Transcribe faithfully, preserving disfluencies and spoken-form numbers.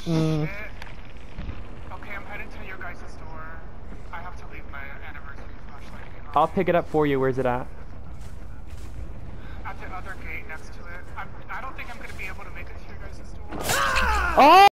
Mm. Shit. Okay, I'm heading to your guys' door. I have to leave my anniversary flashlight behind. I'll pick it up for you. Where's it at? At the other gate next to it. I'm, I don't think I'm gonna be able to make it to your guys' door. Oh!